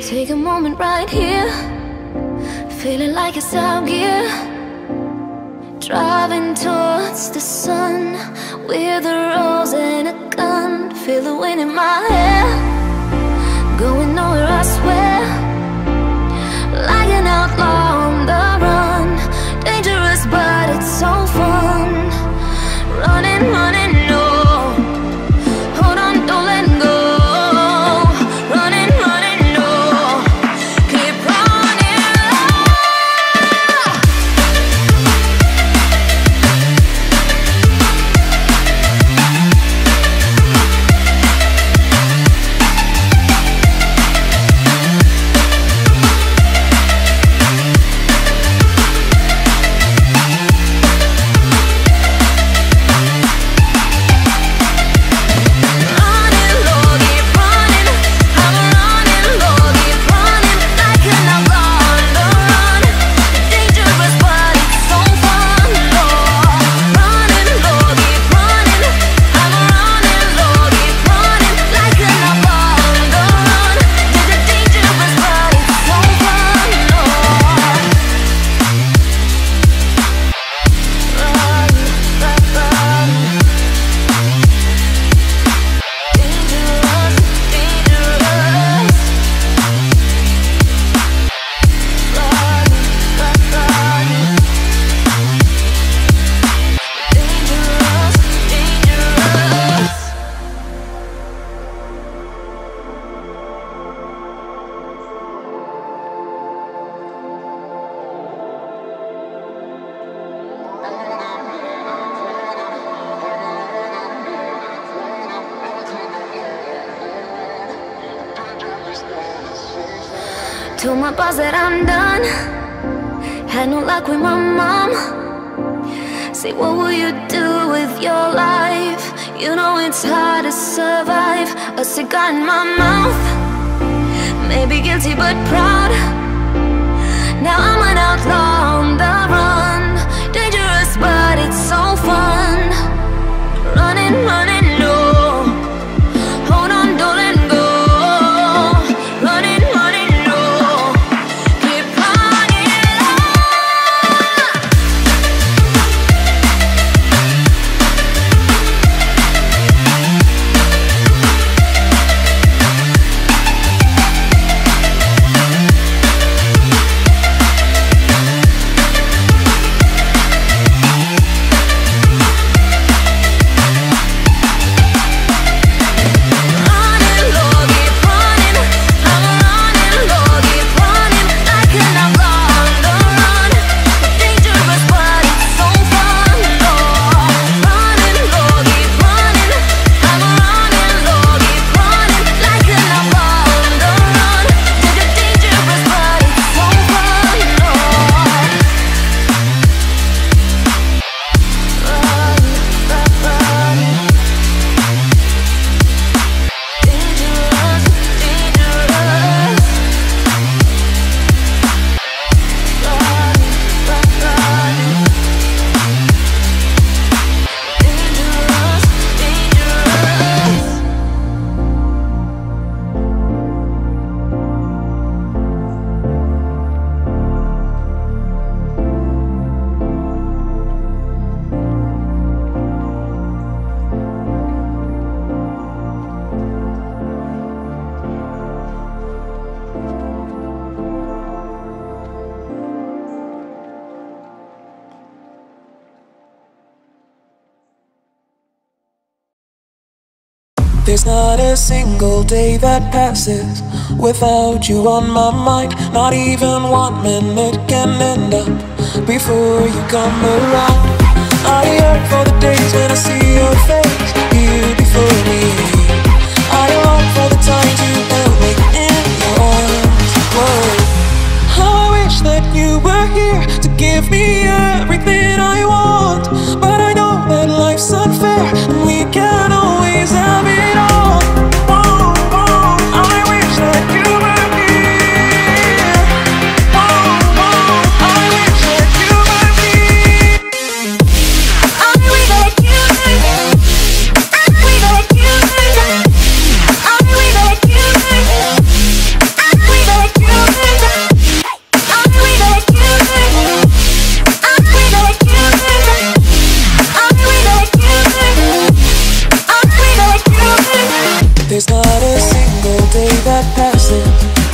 Take a moment right here, feeling like it's out gear. Driving towards the sun with a rose and a gun. Feel the wind in my hair, going nowhere I swear. Like an outlaw on the run, dangerous but it's so fun. Running, running, no, hold on, don't let go. Running, running, no, keep running. Told my boss that I'm done. Had no luck with my mom. Say, what will you do with your life? You know it's hard to survive. A cigar in my mouth, maybe guilty but proud. Now I'm an outlaw on the run, dangerous but it's so fun. Running, running, no, hold on, don't let go. Running, running, no, keep running. There's not a single day that passes without you on my mind. Not even 1 minute can end up before you come around. I yearn for the days when I see your face here before me. I long for the times you held me in your arms. Whoa. How I wish that you were here to give me everything I want. But I know that life's unfair and we can't always have it all. Whoa, whoa. I wish that you were here. Whoa, whoa. I wish that you were here. I wish that you were here. I wish that you passes